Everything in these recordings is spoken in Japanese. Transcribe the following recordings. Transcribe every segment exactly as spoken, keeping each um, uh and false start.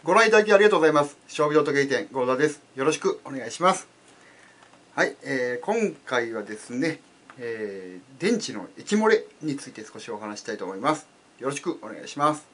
ご覧いただきありがとうございます。勝負用時計店合田です。よろしくお願いします。はい、えー、今回はですね、えー、電池の液漏れについて少しお話したいと思います。よろしくお願いします。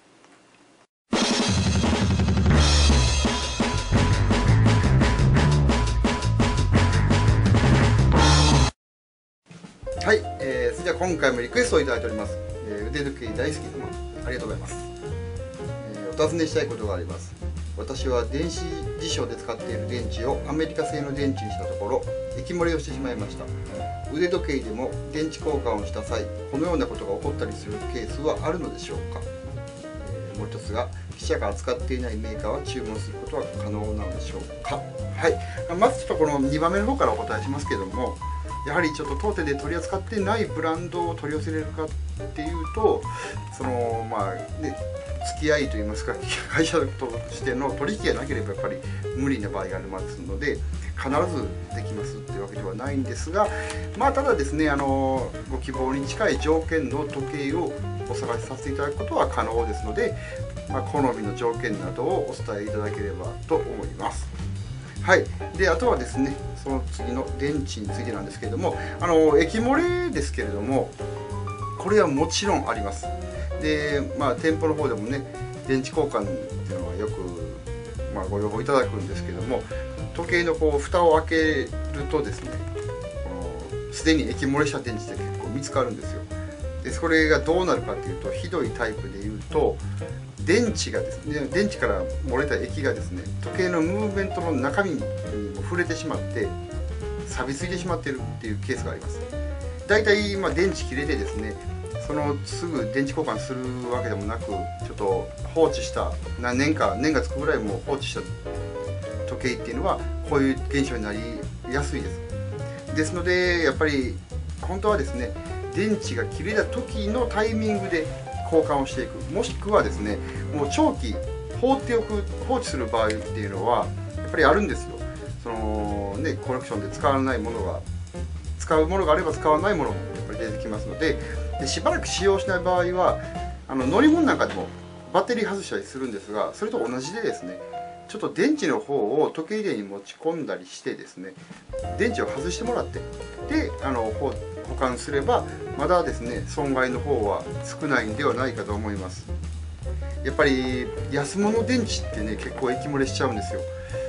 はい、えー、それでは今回もリクエストをいただいております。えー、腕時計大好き様、ありがとうございます。えー、お尋ねしたいことがあります。私は電子辞書で使っている電池をアメリカ製の電池にしたところ液漏れをしてしまいました。腕時計でも電池交換をした際このようなことが起こったりするケースはあるのでしょうか。えー、もう一つが記者が扱っていないメーカーは注文することは可能なのでしょうか。はい、まずちょっとこのにばんめの方からお答えしますけども、やはりちょっと当店で取り扱ってないブランドを取り寄せれるかっていうと、そのまあね付き合いといいますか会社としての取引がなければやっぱり無理な場合がありますので必ずできますっていうわけではないんですが、まあただですね、あのご希望に近い条件の時計をお探しさせていただくことは可能ですので、まあ、好みの条件などをお伝えいただければと思います。はい、であとはですね、その次の電池についてなんですけれども、あの液漏れですけれども、これはもちろんあります。で、まあ、店舗の方でもね、電池交換っていうのはよく、まあ、ご要望いただくんですけども、時計のこう蓋を開けるとですね、すでに液漏れした電池って結構見つかるんですよ。でそれがどうなるかっていうと、ひどいタイプでいうと電池がですね、電池から漏れた液がですね、時計のムーブメントの中身にも触れてしまって錆びついてしまっているっていうケースがあります。だいたいまあ電池切れてですね、そのすぐ電池交換するわけでもなく、ちょっと放置した何年か年がつくぐらいも放置した時計っていうのはこういう現象になりやすいです。ですのでやっぱり本当はですね、電池が切れた時のタイミングで交換をしていく、もしくはですね、もう長期放っておく放置する場合っていうのはやっぱりあるんですよ。そのね、コレクションで使わないものが使うものがあれば使わないものもやっぱり出てきますので、でしばらく使用しない場合はあの乗り物なんかでもバッテリー外したりするんですが、それと同じでですね、ちょっと電池の方を時計入れに持ち込んだりしてですね、電池を外してもらってであの保管すればまだですね損害の方は少ないんではないかと思います。やっぱり安物電池ってね結構液漏れしちゃうんですよ。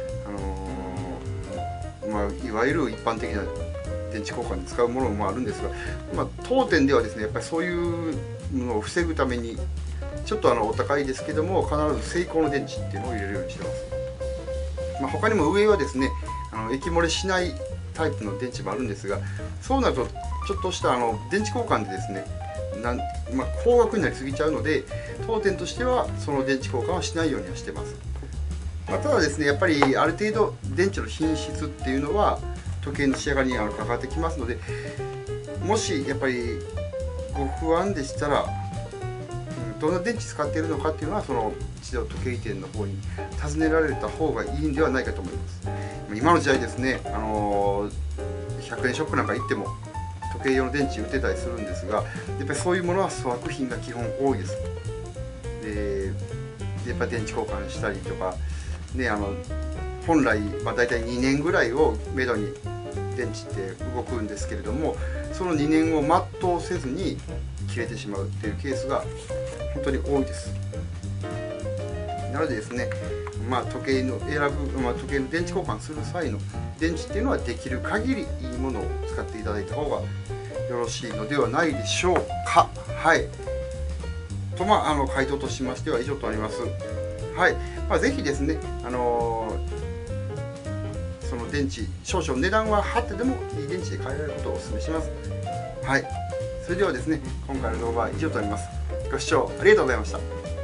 あのー、まあいわゆる一般的な電池交換に使うものもあるんですが、まあ、当店ではですねやっぱりそういうのを防ぐためにちょっとあのお高いですけども必ずセイコーの電池っていうのを入れるようにしてます。まあ、他にも上はですねあの液漏れしないタイプの電池もあるんですが、そうなるとちょっとしたあの電池交換でですねなん、まあ、高額になりすぎちゃうので当店としてはその電池交換はしないようにはしてます。まあ、ただですねやっぱりある程度電池の品質っていうのは時計の仕上がりに関わってきますので、もしやっぱりご不安でしたら、うん、どんな電池使っているのかっていうのはその一度時計店の方に尋ねられた方がいいんではないかと思います。今の時代ですね、あのー、ひゃくえんショップなんか行っても時計用の電池売ってたりするんですが、やっぱりそういうものは粗悪品が基本多いです。でやっぱり電池交換したりとかね、あの本来、まあ、大体にねんぐらいをめどに電池って動くんですけれども、そのにねんを全うせずに切れてしまうっていうケースが本当に多いです。なのでですね、まあ、時計の選ぶ、まあ、時計の電池交換する際の電池っていうのはできる限りいいものを使っていただいた方がよろしいのではないでしょうか。はい。とまああの回答としましては以上となります。はい。まあ、ぜひですね、あのー、その電池少々値段は張ってでもいい電池で変えられることをお勧めします。はい。それではですね、今回の動画は以上となります。ご視聴ありがとうございました。